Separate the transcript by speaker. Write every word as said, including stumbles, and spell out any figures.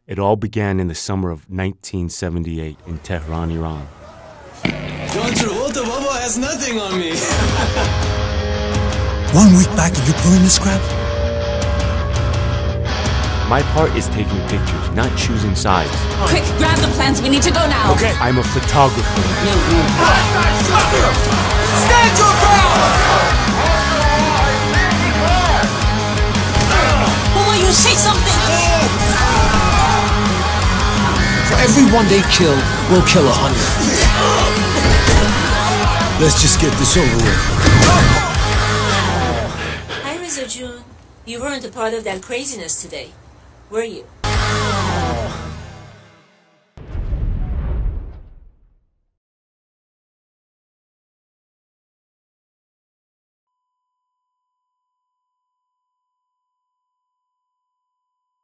Speaker 1: It all began in the summer of nineteen seventy-eight in Tehran, Iran.
Speaker 2: John Travolta Baba has nothing on me.
Speaker 3: One week back and you're pulling this crap?
Speaker 1: My part is taking pictures, not choosing sides.
Speaker 4: Quick, grab the plants. We need to go now.
Speaker 1: Okay. I'm a photographer.
Speaker 2: Stand your ground!
Speaker 4: Will you say something?
Speaker 3: For every one they kill, we'll kill a hundred. Let's just get this over with.
Speaker 5: Hi, Reza June. You weren't a part of that craziness today, were you?